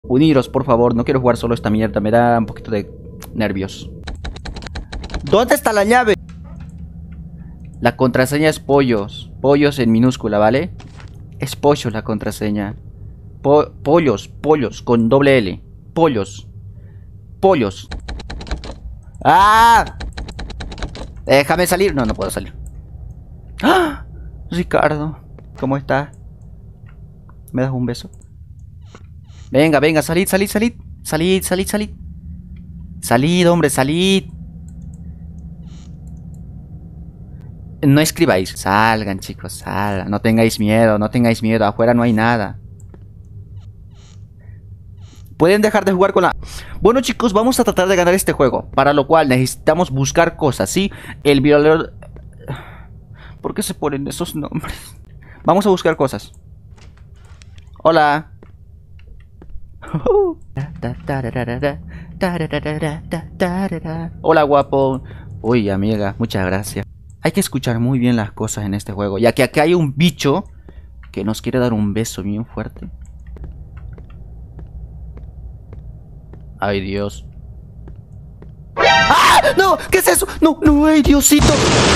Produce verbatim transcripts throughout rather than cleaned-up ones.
Uniros, por favor, no quiero jugar solo esta mierda, me da un poquito de nervios. ¿Dónde está la llave? La contraseña es pollos. Pollos en minúscula, ¿vale? Es pollo la contraseña. Po pollos, pollos, con doble L. Pollos. Pollos. ¡Ah! Déjame salir. No, no puedo salir. ¡Ah! Ricardo, ¿cómo estás? ¿Me das un beso? Venga, venga, salid, salid, salid. Salid, salid, salid. Salid, hombre, salid. No escribáis. Salgan, chicos, salgan. No tengáis miedo, no tengáis miedo. Afuera no hay nada. Pueden dejar de jugar con la... Bueno, chicos, vamos a tratar de ganar este juego. Para lo cual necesitamos buscar cosas, ¿sí? El violador... ¿Por qué se ponen esos nombres? Vamos a buscar cosas. Hola. Hola, guapo. Uy, amiga, muchas gracias. Hay que escuchar muy bien las cosas en este juego, ya que aquí hay un bicho que nos quiere dar un beso bien fuerte. Ay, Dios. ¡Ah! ¡No! ¿Qué es eso? ¡No! ¡No! ¡Ay, Diosito!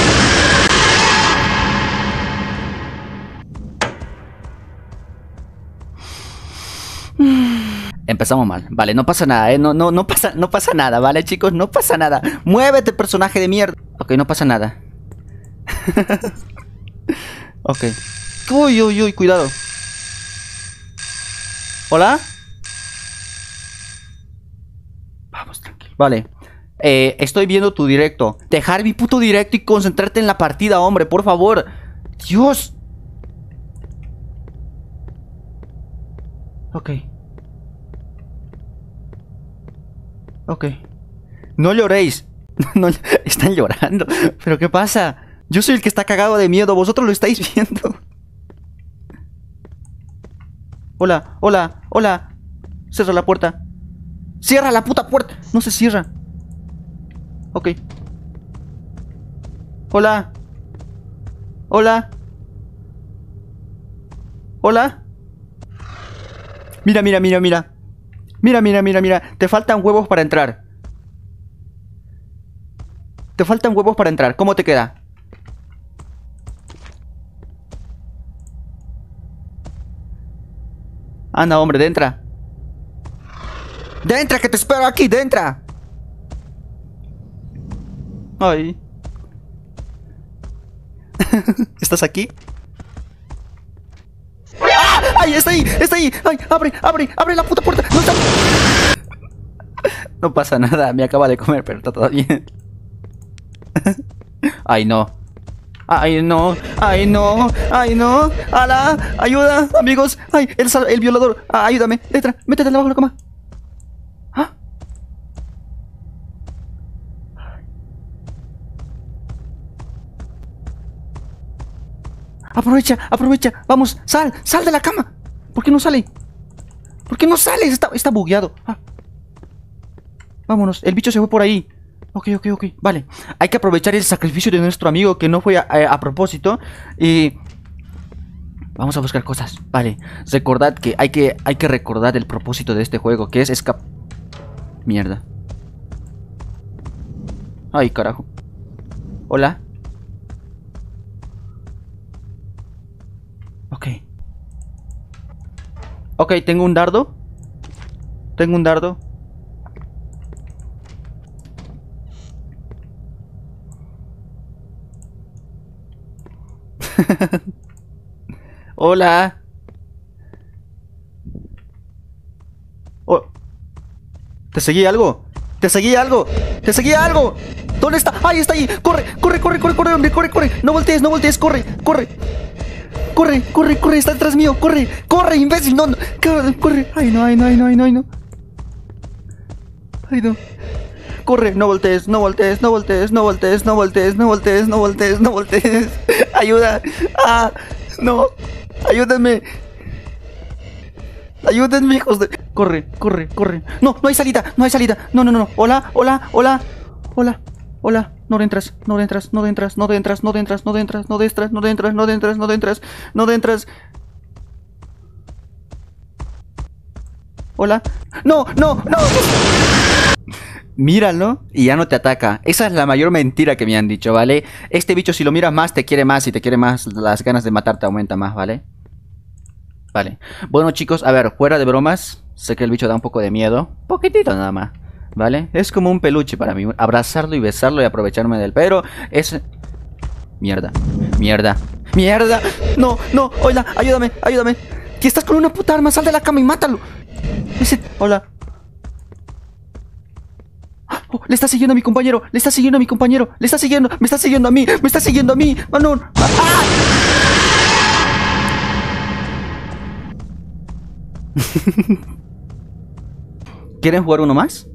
Empezamos mal. Vale, no pasa nada, ¿eh? No, no, no pasa, no pasa nada, ¿vale, chicos? No pasa nada. ¡Muévete, personaje de mierda! Ok, no pasa nada. Ok. Uy, uy, uy, cuidado. ¿Hola? Vamos, tranquilo. Vale. Eh, estoy viendo tu directo. Dejar mi puto directo y concentrarte en la partida, hombre, por favor. Dios. Ok. Ok. No lloréis. No, están llorando. ¿Pero qué pasa? Yo soy el que está cagado de miedo. Vosotros lo estáis viendo. Hola, hola, hola. Cierra la puerta. Cierra la puta puerta. No se cierra. Ok. Hola. Hola. Hola. Mira, mira, mira, mira. Mira, mira, mira, mira. Te faltan huevos para entrar. Te faltan huevos para entrar. ¿Cómo te queda? Anda, hombre, dentra. ¡Dentra, que te espero aquí! ¡Dentra! Ay. ¿Estás aquí? ¡Ah! ¡Ay, está ahí! ¡Está ahí! ¡Ay! ¡Abre! ¡Abre! ¡Abre la puta puerta! ¡No está! No pasa nada, me acaba de comer, pero está todo bien. ¡Ay, no! ¡Ay, no! ¡Ay, no! ¡Ay, no! ¡Ala! ¡Ayuda, amigos! ¡Ay, el, el violador! Ah, ¡ayúdame! ¡Letra! ¡Métete debajo de la cama! ¿Ah? ¡Aprovecha! ¡Aprovecha! ¡Vamos! ¡Sal! ¡Sal de la cama! ¿Por qué no sale? ¿Por qué no sale? Está, está bugueado. Ah. Vámonos. El bicho se fue por ahí. Ok, ok, ok. Vale. Hay que aprovechar el sacrificio de nuestro amigo que no fue a, a, a propósito. Y... vamos a buscar cosas. Vale. Recordad que hay que hay que recordar el propósito de este juego, que es escapar. Mierda. Ay, carajo. Hola. Ok. Ok, tengo un dardo. Tengo un dardo. Hola. Oh. ¿Te seguí algo? ¿Te seguí algo? ¿Te seguí algo? ¿Dónde está? ¡Ahí está ahí! ¡Corre! ¡Corre, corre, corre, corre, hombre! ¡Corre, corre! ¡No voltees, no voltees! ¡Corre, corre! ¡Corre, corre, corre! ¡Está detrás mío! ¡Corre! ¡Corre, imbécil! ¡No, no! ¡Corre, corre! ¡Ay, no, ay, no, ay, no, ay, no, ay, no! ¡Ay, no! ¡Corre! ¡No voltees, no voltees, no voltees, no voltees, no voltees, no voltees, no voltees, no voltees! ¡Ayuda! ¡Ah! ¡No! ¡Ayúdenme! ¡Ayúdenme, hijos de...! ¡Corre, corre, corre! ¡No, no hay salida! ¡No hay salida! ¡No, no, no, no! ¡Hola, hola, hola! ¡Hola, hola! No entras, no entras, no entras, no entras, no entras, no entras, no entras, no entras, no entras, no entras, no entras. Hola. No, no, no. Míralo y ya no te ataca. Esa es la mayor mentira que me han dicho, ¿vale? Este bicho si lo miras más te quiere más y te quiere más, las ganas de matarte aumenta más, ¿vale? Vale. Bueno chicos, a ver, fuera de bromas, sé que el bicho da un poco de miedo. Poquitito nada más, ¿vale? Es como un peluche para mí, abrazarlo y besarlo y aprovecharme de él. Pero es... Mierda, mierda, mierda. No, no, hola, ayúdame, ayúdame. Que estás con una puta arma, sal de la cama y mátalo. Ese... Hola. Oh, le está siguiendo a mi compañero, le está siguiendo a mi compañero, le está siguiendo, me está siguiendo a mí, me está siguiendo a mí. Oh, no. ¡Ah! ¿Quieren jugar uno más?